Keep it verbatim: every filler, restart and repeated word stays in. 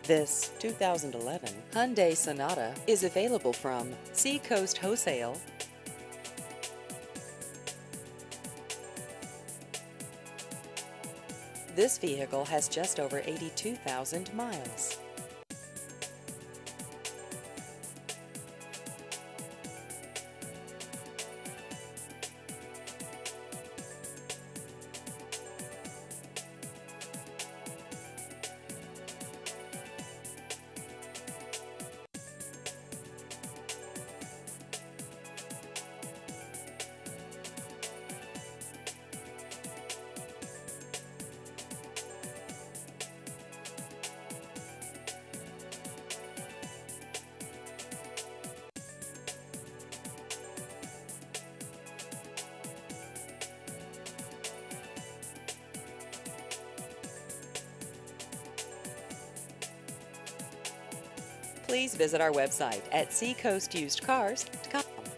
This two thousand eleven Hyundai Sonata is available from Seacoast Wholesale. This vehicle has just over eighty-two thousand miles. Please visit our website at seacoast used cars dot com.